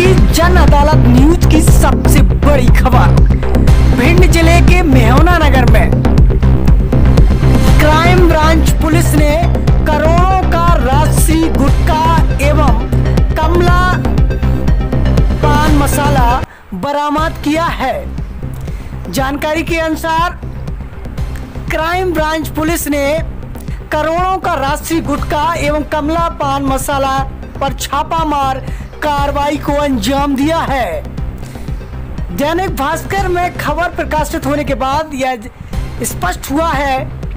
की जन अदालत न्यूज की सबसे बड़ी खबर। भिंड जिले के मेहना नगर में क्राइम ब्रांच पुलिस ने करोड़ों का राशि गुटखा एवं कमला पान मसाला बरामद किया है। जानकारी के अनुसार क्राइम ब्रांच पुलिस ने करोड़ों का राशि गुटखा एवं कमला पान मसाला पर छापामार कार्रवाई को अंजाम दिया है। दैनिक भास्कर में खबर प्रकाशित होने के बाद यह स्पष्ट हुआ है।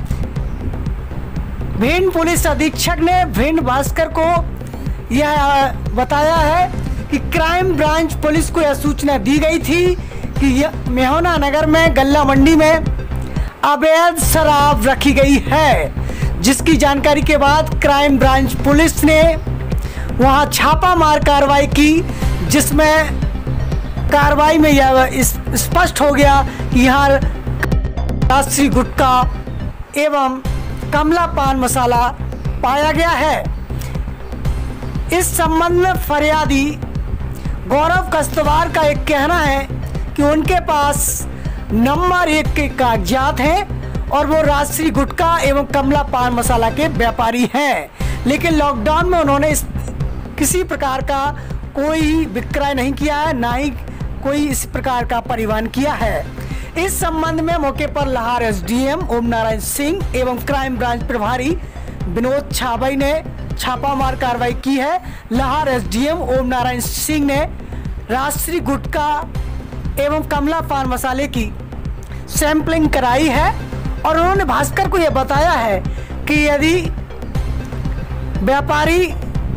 भिंड पुलिस अधीक्षक ने भिंड भास्कर को यह बताया है कि क्राइम ब्रांच पुलिस को यह सूचना दी गई थी कि मेहना नगर में गल्ला मंडी में अवैध शराब रखी गई है, जिसकी जानकारी के बाद क्राइम ब्रांच पुलिस ने वहां छापामार कार्रवाई की, जिसमें कार्रवाई में यह स्पष्ट हो गया कि यहाँ राशि गुटखा एवं कमला पान मसाला पाया गया है। इस संबंध में फरियादी गौरव कस्तवार का एक कहना है कि उनके पास नंबर 1 के कागजात हैं और वो राशि गुटखा एवं कमला पान मसाला के व्यापारी हैं, लेकिन लॉकडाउन में उन्होंने किसी प्रकार का कोई विक्रय नहीं किया है, ना ही कोई इस प्रकार का परिवहन किया है। इस संबंध में मौके पर लाहौर एसडीएम ओम नारायण सिंह एवं क्राइम ब्रांच प्रभारी विनोद छाबई ने छापामार कार्रवाई की है। लाहौर एसडीएम ओम नारायण सिंह ने राशि गुटखा एवं कमला पान मसाले की सैंपलिंग कराई है और उन्होंने भास्कर को यह बताया है कि यदि व्यापारी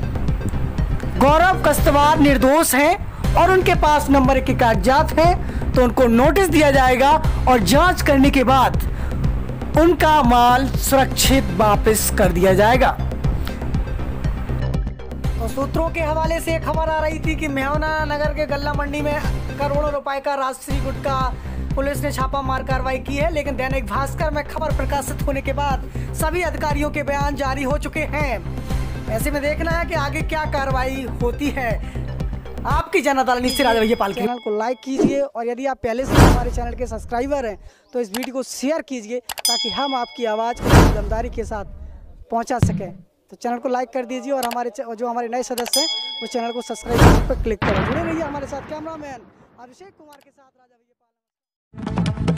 गौरव कस्तवार निर्दोष हैं और उनके पास नंबर 1 के कागजात हैं तो उनको नोटिस दिया जाएगा और जांच करने के बाद उनका माल सुरक्षित वापस कर दिया जाएगा। तो सूत्रों के हवाले से खबर आ रही थी कि मेहना नगर के गल्ला मंडी में करोड़ों रुपए का राशि गुटखा पुलिस ने छापामार कार्रवाई की है, लेकिन दैनिक भास्कर में खबर प्रकाशित होने के बाद सभी अधिकारियों के बयान जारी हो चुके हैं। ऐसे में देखना है कि आगे क्या कार्रवाई होती है। आपकी जन अदालत निश्चित राजा भैया पाल। चैनल को लाइक कीजिए और यदि आप पहले से हमारे चैनल के सब्सक्राइबर हैं तो इस वीडियो को शेयर कीजिए ताकि हम आपकी आवाज़ को ईमानदारी के साथ पहुंचा सकें। तो चैनल को लाइक कर दीजिए और हमारे नए सदस्य हैं वो चैनल को सब्सक्राइब पर क्लिक करें। जुड़े रहिए हमारे साथ। कैमरामैन अभिषेक कुमार के साथ राजा भैया पाल।